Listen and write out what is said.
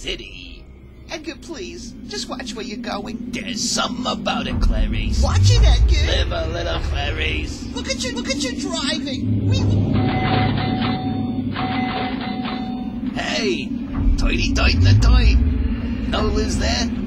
city. Edgar, please, just watch where you're going. There's something about it, Clarice. Watch it, Edgar. Live a little, Clarice. Look at you driving. Hey, tighty tight in the tight. No Liz there?